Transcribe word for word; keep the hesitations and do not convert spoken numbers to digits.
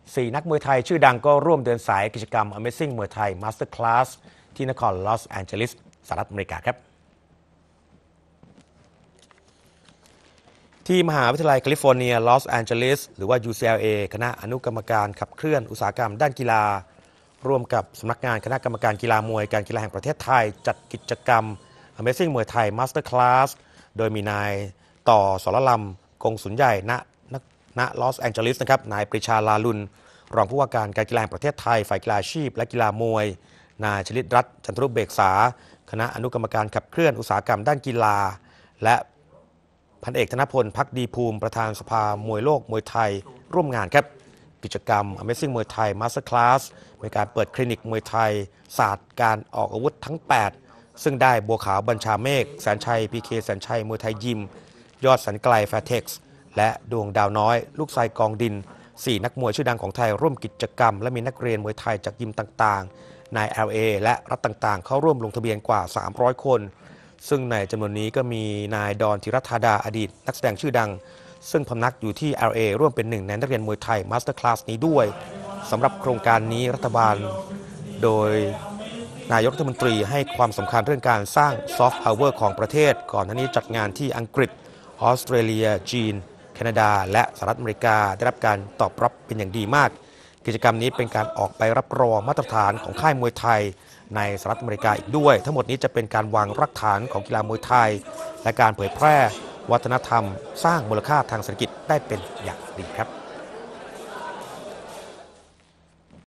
สี่นักมวยไทยชื่อดังก็ร่วมเดินสายกิจกรรม Amazing มวยไทย Master Class ที่นครลอสแอนเจลิสสหรัฐอเมริกาครับที่มหาวิทยาลัยแคลิฟอร์เนียลอสแอนเจลิสหรือว่า ยู ซี แอล เอ คณะอนุกรรมการขับเคลื่อนอุตสาหกรรมด้านกีฬาร่วมกับสำนักงานคณะกรรมการกีฬามวยการกีฬาแห่งประเทศไทยจัดกิจกรรม Amazing มวยไทย Master Class โดยมีนายต่อสรลำกงสุลใหญ่ณณลอสแอนเจลิสนะครับนายปรีชาลาลุนรองผู้ว่าการการกีฬาแห่งประเทศไทยฝ่ายกีฬาอาชีพและกีฬามวยนายชลิตรัตน์จันทรุเบกษาคณะอนุกรรมการขับเคลื่อนอุตสาหกรรมด้านกีฬาและพันเอกธนพลภักดีภูมิประธานสภามวยโลกมวยไทยร่วมงานครับกิจกรรม Amazing มวยไทย Master Class เป็นการเปิดคลินิกมวยไทยศาสตร์การออกอาวุธทั้งแปดซึ่งได้บัวขาวบัญชาเมฆแสนชัยพีเคแสนชัยมวยไทยยิมยอดสันไกลแฟร์เท็กซ์และดวงดาวน้อยลูกทรายกองดินสี่นักมวยชื่อดังของไทยร่วมกิจกรรมและมีนักเรียนมวยไทยจากยิมต่างๆใน แอล เอ และรัฐต่างๆเข้าร่วมลงทะเบียนกว่าสามร้อยคนซึ่งในจำนวนนี้ก็มีนายดอนธีรธาดาอดีตนักแสดงชื่อดังซึ่งพำนักอยู่ที่ แอล เอ ร่วมเป็นหนึ่งในนักเรียนมวยไทย Master Class นี้ด้วยสำหรับโครงการนี้รัฐบาลโดยนายกรัฐมนตรีให้ความสำคัญเรื่องการสร้างซอฟต์พาวเวอร์ของประเทศก่อนหน้านี้จัดงานที่อังกฤษออสเตรเลียจีนแคนาดาและสหรัฐอเมริกาได้รับการตอบรับเป็นอย่างดีมากกิจกรรมนี้เป็นการออกไปรับรองมาตรฐานของค่ายมวยไทยในสหรัฐอเมริกาอีกด้วยทั้งหมดนี้จะเป็นการวางรากฐานของกีฬามวยไทยและการเผยแพร่วัฒนธรรมสร้างมูลค่าทางเศรษฐกิจได้เป็นอย่างดีครับ